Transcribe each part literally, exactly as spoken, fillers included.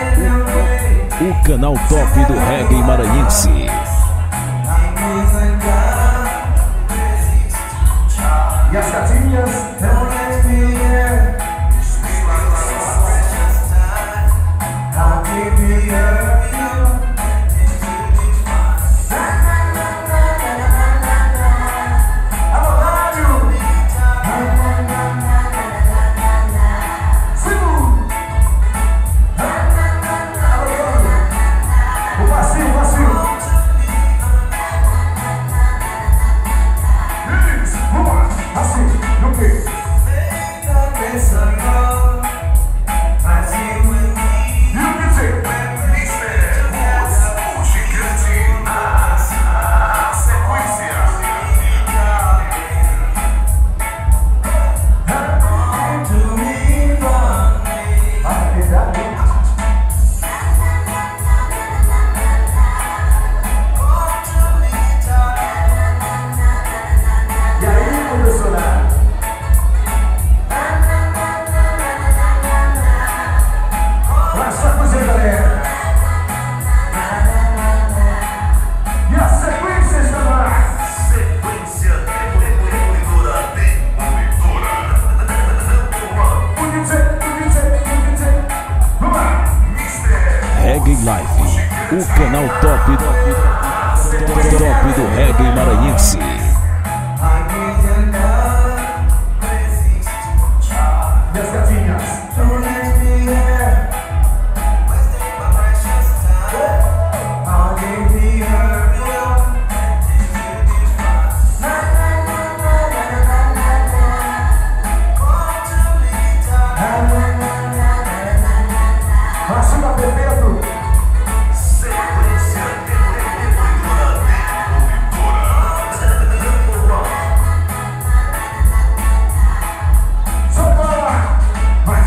O canal top do reggae maranhense. E as gatinhas não let me in. I'll give you your Reggae Live, o canal top, top do reggae maranhense. E as gatinhas don't let me in. I'll give you your Açúcar Perpétuo. Sequência definidora definidora. Solta lá. Vai.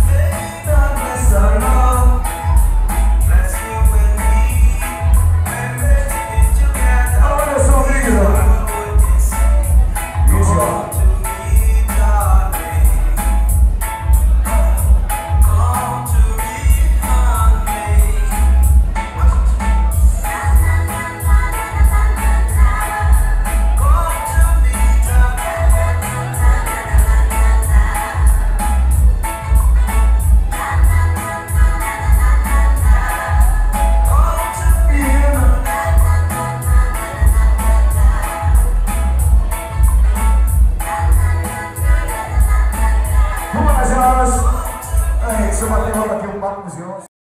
Olha só, amigo. Isso, ó. Vamos nas horas. Ai, se eu bater, eu vou bater um papo com os